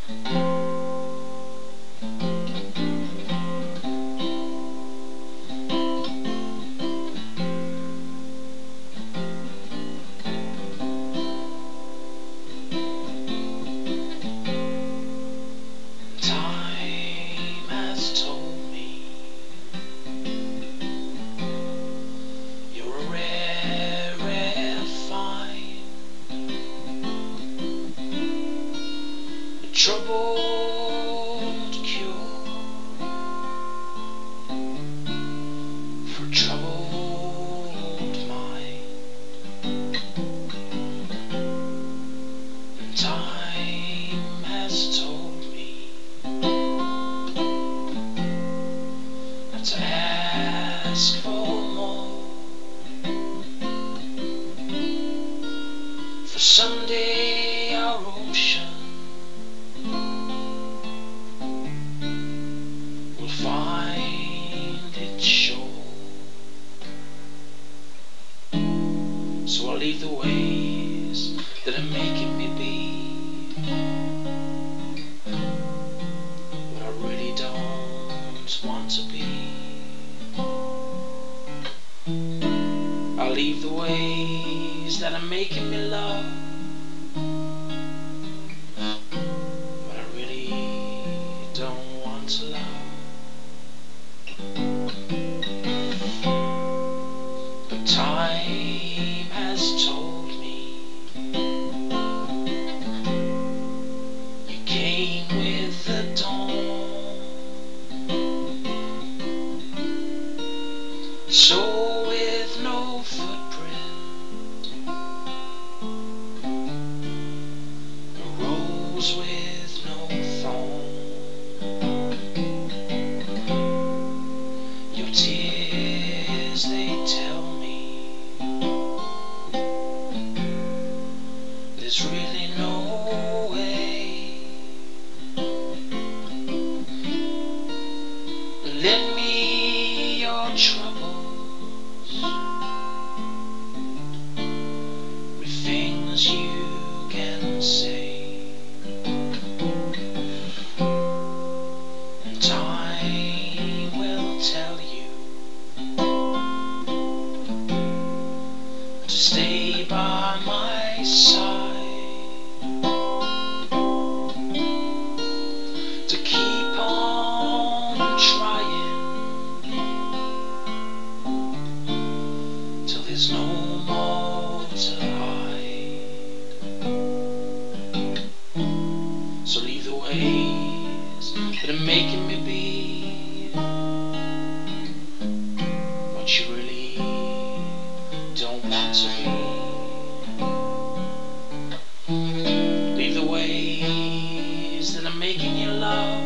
Time has told me you're a rare, rare find, a troubled cure for a troubled mind. And time has told me not to ask for more, for someday our ocean will find its shore. So I'll leave the ways that are making me be what I really don't want to be. I'll leave the ways that are making me love what I really don't want to love. But time has told me you came with the dawn, so with no footprint, a rose with no thorn. Your tears, they tell me there's really no way. Lend me your troubles with things you can say, and time will tell you to stay by my side, to keep on trying till there's no more to hide. So leave the ways that are making me be what you really don't want to be. Leave the ways that are making you love